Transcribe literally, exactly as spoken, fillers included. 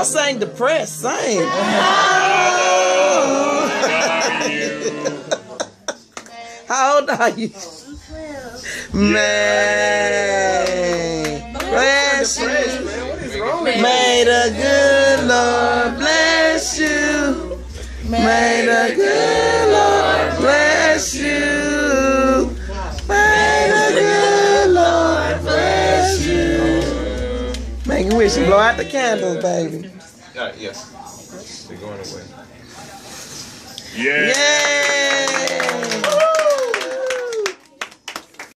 sang depressed. Sing. Oh. How old are you? May bless you. May the good Lord bless you. May the good Lord bless you. May the good Lord bless you. Make a wish and blow out the candles, baby. Uh, yes. They're going away. Yeah. Yeah.